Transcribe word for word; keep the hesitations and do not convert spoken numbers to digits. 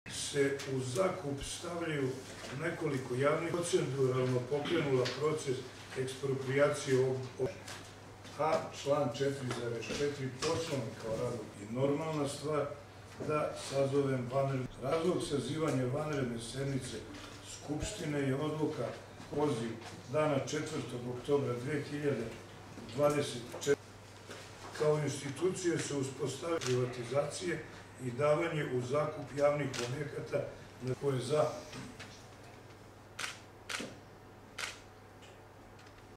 se u zakup stavljaju nekoliko javnih proceduralno pokrenula proces eksproprijacije, a član četiri zarez četiri Poslovnika o radu i normalna stvar da sazovem vanrednu. Razlog sazivanja vanredne sednice Skupštine je odluka poziv dana četvrtog oktobra dve hiljade dvadeset četvrte. Kao institucije se uspostavlja privatizacije i davanje u zakup javnih objekata na koje za